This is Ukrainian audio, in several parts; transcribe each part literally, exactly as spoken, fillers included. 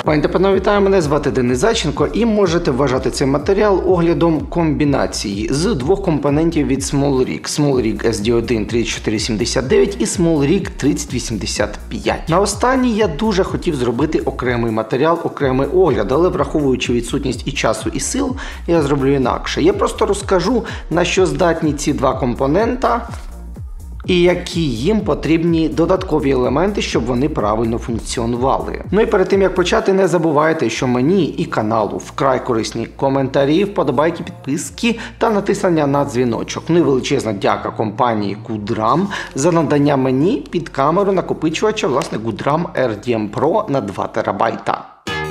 Пані та панове, вітаю, мене звати Денис Зайченко, і можете вважати цей матеріал оглядом комбінації з двох компонентів від SmallRig. SmallRig ес ді один тридцять чотири сімдесят дев'ять і SmallRig тридцять вісімдесят п'ять. На останній я дуже хотів зробити окремий матеріал, окремий огляд, але враховуючи відсутність і часу, і сил, я зроблю інакше. Я просто розкажу, на що здатні ці два компонента, і які їм потрібні додаткові елементи, щоб вони правильно функціонували. Ну і перед тим як почати, не забувайте, що мені і каналу вкрай корисні коментарі, вподобайки, підписки та натиснення на дзвіночок. Ну і величезна дяка компанії Goodram за надання мені під камеру накопичувача, власне, Goodram ар ді ем Pro на два терабайта.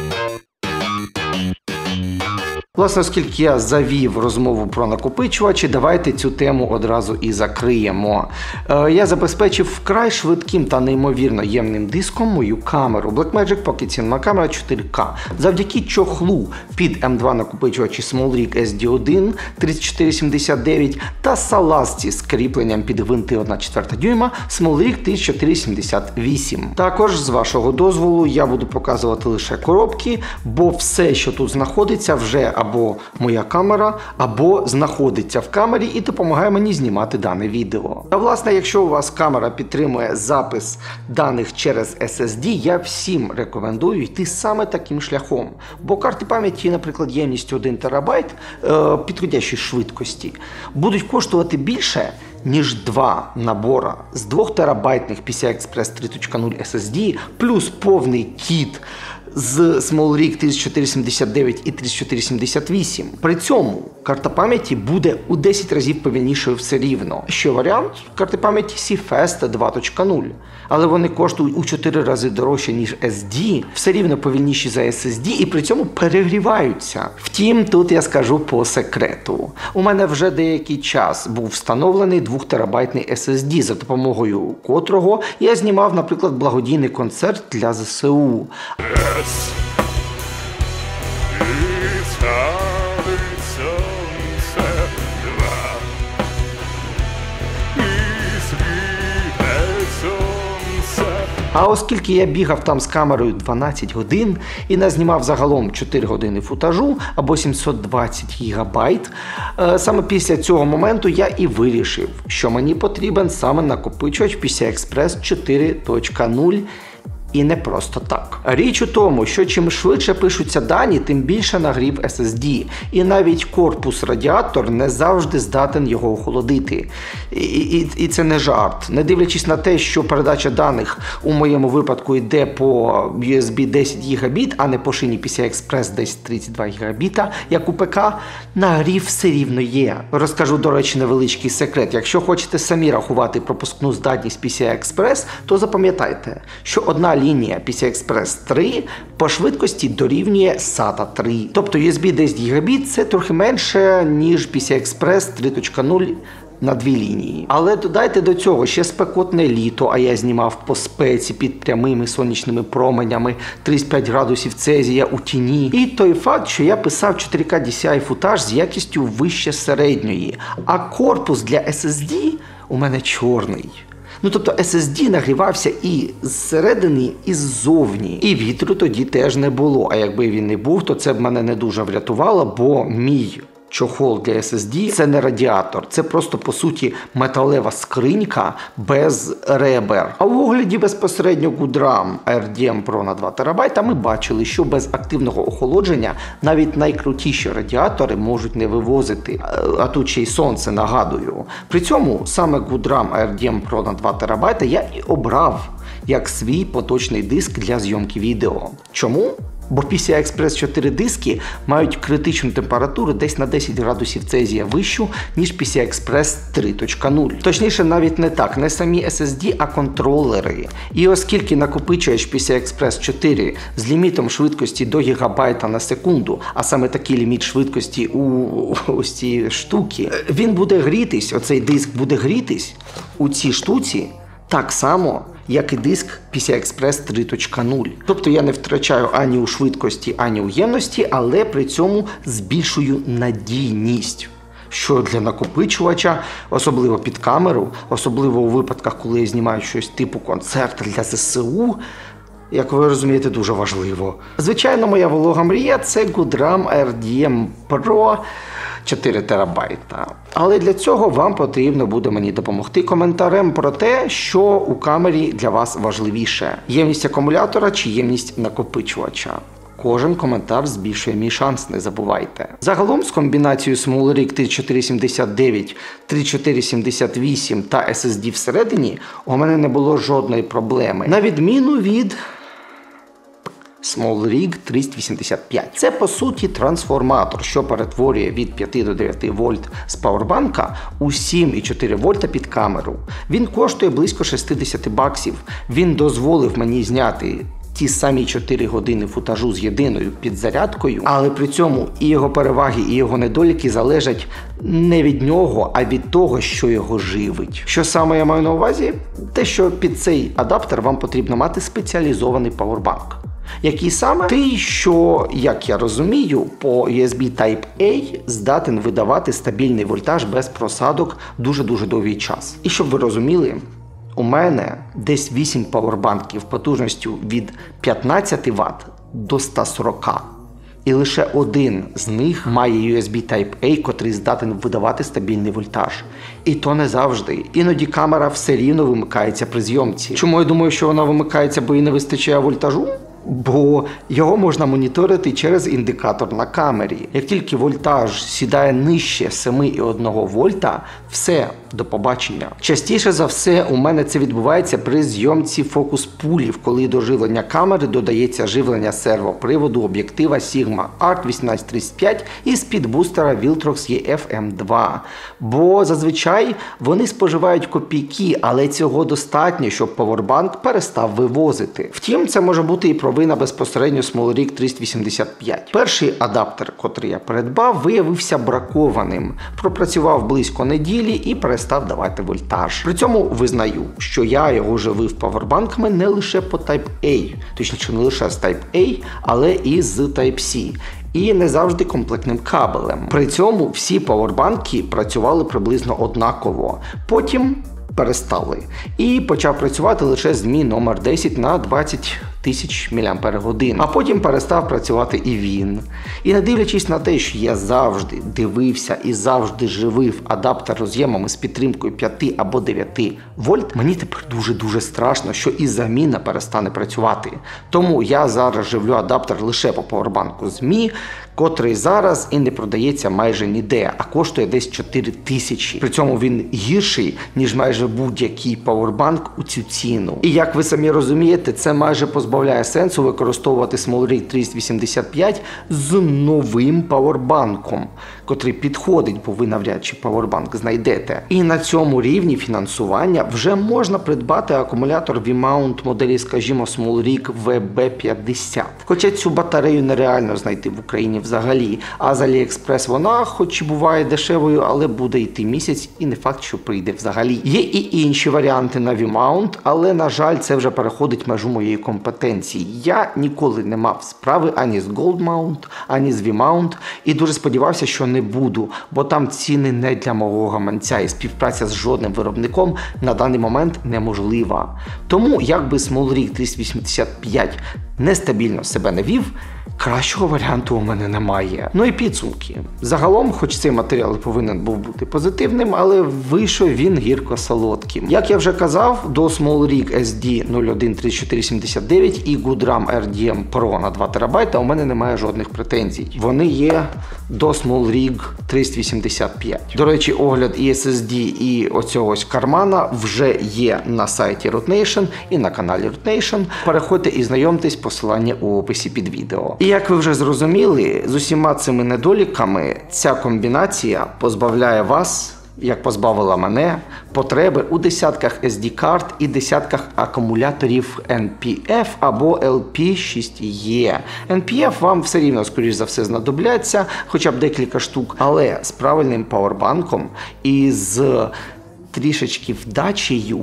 Власне, оскільки я завів розмову про накопичувачі, давайте цю тему одразу і закриємо. Е, я забезпечив вкрай швидким та неймовірно ємним диском мою камеру Blackmagic Pocket Cinema Camera чотири ка. Завдяки чохлу під ем два накопичувачі SmallRig ес ді один тридцять чотири сімдесят дев'ять та салазці з кріпленням під гвинти одна четверта дюйма SmallRig тридцять чотири сімдесят вісім. Також, з вашого дозволу, я буду показувати лише коробки, бо все, що тут знаходиться, вже або моя камера, або знаходиться в камері і допомагає мені знімати дане відео. Та власне, якщо у вас камера підтримує запис даних через ес ес ді, я всім рекомендую йти саме таким шляхом. Бо карти пам'яті, наприклад, ємністю один терабайт е, підходящої швидкості, будуть коштувати більше, ніж два набора з двохтерабайтних пі сі ай Express три крапка нуль ес ес ді плюс повний кіт з SmallRig тридцять чотири сімдесят дев'ять і тридцять чотири сімдесят вісім. При цьому карта пам'яті буде у десять разів повільнішою все рівно. Ще варіант карти пам'яті Seafast два крапка нуль. Але вони коштують у чотири рази дорожче, ніж ес ді, все рівно повільніші за ес ес ді і при цьому перегріваються. Втім, тут я скажу по секрету. У мене вже деякий час був встановлений двохтерабайтний ес ес ді, за допомогою котрого я знімав, наприклад, благодійний концерт для зе се у. А оскільки я бігав там з камерою дванадцять годин і назнімав загалом чотири години футажу або сімсот двадцять гігабайт, саме після цього моменту я і вирішив, що мені потрібен саме накопичувач пі сі ай Express чотири крапка нуль. І не просто так. Річ у тому, що чим швидше пишуться дані, тим більше нагрів ес ес ді. І навіть корпус-радіатор не завжди здатен його охолодити. І, і, і це не жарт. Не дивлячись на те, що передача даних у моєму випадку йде по ю ес бі десять гігабіт, а не по шині пі сі ай Express десять тридцять два гігабіта, як у ПК, нагрів все рівно є. Розкажу, до речі, невеличкий секрет. Якщо хочете самі рахувати пропускну здатність пі сі ай Express, то запам'ятайте, що одна лінія пі сі ай Express три по швидкості дорівнює сата три. Тобто ю ес бі десять гігабіт це трохи менше, ніж пі сі ай Express три крапка нуль на дві лінії. Але додайте до цього ще спекотне літо, а я знімав по спеці під прямими сонячними променями тридцять п'ять градусів Цельсія у тіні. І той факт, що я писав чотири ка ді сі ай футаж з якістю вище середньої, а корпус для ес ес ді у мене чорний. Ну, тобто ес ес ді нагрівався і зсередини, і ззовні. І вітру тоді теж не було. А якби він не був, то це б мене не дуже врятувало, бо мій чохол для ес ес ді – це не радіатор. Це просто, по суті, металева скринька без ребер. А в огляді безпосередньо Goodram ар ді ем Pro на два терабайта ми бачили, що без активного охолодження навіть найкрутіші радіатори можуть не вивозити. А тут ще й сонце, нагадую. При цьому саме Goodram ар ді ем Pro на два терабайта я і обрав як свій поточний диск для зйомки відео. Чому? Бо пі сі ай Express чотири диски мають критичну температуру десь на десять градусів Цельсія вищу, ніж пі сі ай Express три крапка нуль. Точніше, навіть не так, не самі ес ес ді, а контролери. І оскільки накопичувач пі сі ай Express чотири з лімітом швидкості до гігабайта на секунду, а саме такий ліміт швидкості у ось цієї штуки, він буде грітись, оцей диск буде грітись у цій штуці так само, як і диск пі сі ай Express три крапка нуль. Тобто я не втрачаю ані у швидкості, ані у ємності, але при цьому збільшую надійність. Що для накопичувача, особливо під камеру, особливо у випадках, коли я знімаю щось типу концерт для зе се у, як ви розумієте, дуже важливо. Звичайно, моя волога мрія – це Goodram ар ді ем Pro чотири терабайта. Але для цього вам потрібно буде мені допомогти коментарем про те, що у камері для вас важливіше. Ємність акумулятора чи ємність накопичувача. Кожен коментар збільшує мій шанс, не забувайте. Загалом з комбінацією SmallRig тридцять чотири сімдесят дев'ять, тридцять чотири сімдесят вісім та ес ес ді всередині у мене не було жодної проблеми. На відміну від SmallRig триста вісімдесят п'ять. Це, по суті, трансформатор, що перетворює від п'яти до дев'яти вольт з павербанка у сім цілих чотири вольта під камеру. Він коштує близько шістдесят баксів. Він дозволив мені зняти ті самі чотири години футажу з єдиною підзарядкою, але при цьому і його переваги, і його недоліки залежать не від нього, а від того, що його живить. Що саме я маю на увазі? Те, що під цей адаптер вам потрібно мати спеціалізований павербанк. Який саме? Той, що, як я розумію, по ю ес бі Type-A здатен видавати стабільний вольтаж без просадок дуже-дуже довгий час. І щоб ви розуміли, у мене десь вісім павербанків потужністю від п'ятнадцяти ватт до ста сорока. І лише один з них має ю ес бі Type-A, котрий здатен видавати стабільний вольтаж. І то не завжди. Іноді камера все рівно вимикається при зйомці. Чому я думаю, що вона вимикається, бо їй не вистачає вольтажу? Бо його можна моніторити через індикатор на камері. Як тільки вольтаж сідає нижче семи цілих одна вольта, все, до побачення. Частіше за все у мене це відбувається при зйомці фокус-пулів, коли до живлення камери додається живлення сервоприводу об'єктива Sigma Art вісімнадцять тридцять п'ять і спідбустера Viltrox і еф ем два. Бо зазвичай вони споживають копійки, але цього достатньо, щоб павербанк перестав вивозити. Втім, це може бути і провина безпосередньо SmallRig триста вісімдесят п'ять. Перший адаптер, котрий я придбав, виявився бракованим. Пропрацював близько неділі і перестав давати вольтаж. При цьому визнаю, що я його живив павербанками не лише по Type-A, точніше не лише з Type-A, але і з Type-C. І не завжди комплектним кабелем. При цьому всі павербанки працювали приблизно однаково. Потім перестали. І почав працювати лише змі номер десять на двадцять тисяч мАч. А потім перестав працювати і він. І не дивлячись на те, що я завжди дивився і завжди живив адаптер роз'ємами з підтримкою п'яти або дев'яти вольт, мені тепер дуже-дуже страшно, що і заміна перестане працювати. Тому я зараз живлю адаптер лише по павербанку змі, котрий зараз і не продається майже ніде, а коштує десь чотири тисячі. При цьому він гірший, ніж майже будь-який павербанк у цю ціну. І як ви самі розумієте, це майже позбавляє сенсу використовувати SmallRig триста вісімдесят п'ять з новим павербанком, котрий підходить, бо ви навряд чи павербанк знайдете. І на цьому рівні фінансування вже можна придбати акумулятор V-mount моделі, скажімо, SmallRig ве бе п'ятдесят. Хоча цю батарею нереально знайти в Україні взагалі, а з AliExpress вона, хоч і буває дешевою, але буде йти місяць і не факт, що прийде взагалі. Є і інші варіанти на V-mount, але, на жаль, це вже переходить межу моєї компетенції. Я ніколи не мав справи ані з Gold Mount, ані з V-mount і дуже сподівався, що не буду, бо там ціни не для мого гаманця і співпраця з жодним виробником на даний момент неможлива. Тому, як би SmallRig триста вісімдесят п'ять нестабільно себе не вів, кращого варіанту у мене немає. Ну і підсумки. Загалом, хоч цей матеріал повинен був бути позитивним, але вийшов він гірко-солодким. Як я вже казав, до SmallRig ес ді нуль один тридцять чотири сімдесят дев'ять і Goodram ар ді ем Pro на два терабайта у мене немає жодних претензій. Вони є до SmallRig триста вісімдесят п'ять. До речі, огляд і ес ес ді, і оцього ось кармана вже є на сайті RootNation і на каналі RootNation. Переходьте і знайомтесь, посилання у описі під відео. І як ви вже зрозуміли, з усіма цими недоліками ця комбінація позбавляє вас, як позбавила мене, потреби у десятках ес ді-карт і десятках акумуляторів ен пі еф або ел пі шість і. ен пі еф вам все рівно, скоріш за все, знадобляться, хоча б декілька штук, але з правильним павербанком і з трішечки вдачею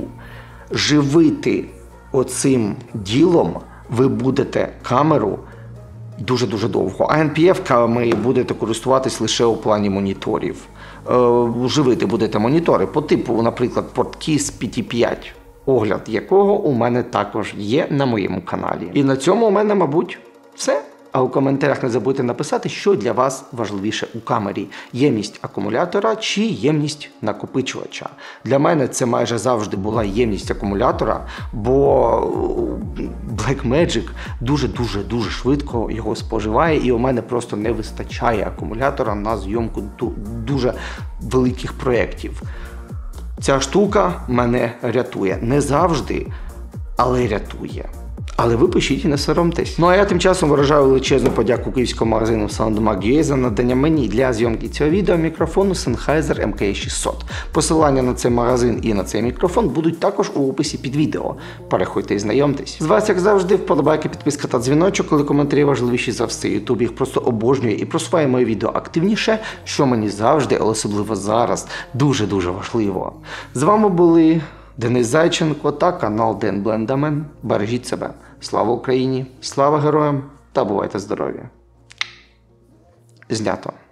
живити оцим ділом ви будете камеру дуже-дуже довго. А ен пі еф-ками будете користуватись лише у плані моніторів. Е, живити будете монітори по типу, наприклад, PortKeys пі ті п'ять. огляд якого у мене також є на моєму каналі. І на цьому у мене, мабуть, все. А у коментарях не забудьте написати, що для вас важливіше у камері – ємність акумулятора чи ємність накопичувача. Для мене це майже завжди була ємність акумулятора, бо Blackmagic дуже-дуже-дуже швидко його споживає, і у мене просто не вистачає акумулятора на зйомку дуже великих проєктів. Ця штука мене рятує. Не завжди, але рятує. Але ви пишіть і не соромтесь. Ну а я тим часом виражаю величезну подяку київському магазину SoundMag.ua за надання мені для зйомки цього відео мікрофону Sennheiser ем ка шістсот. Посилання на цей магазин і на цей мікрофон будуть також у описі під відео. Переходьте і знайомтесь. З вас, як завжди, вподобайки, підписка та дзвіночок, коли коментарі важливіші за все. Ютуб їх просто обожнює і просуває моє відео активніше, що мені завжди, але особливо зараз, дуже-дуже важливо. З вами були Денис Зайченко та канал Ден Блендамен. Бережіть себе. Слава Україні, слава героям та бувайте здорові. Знято.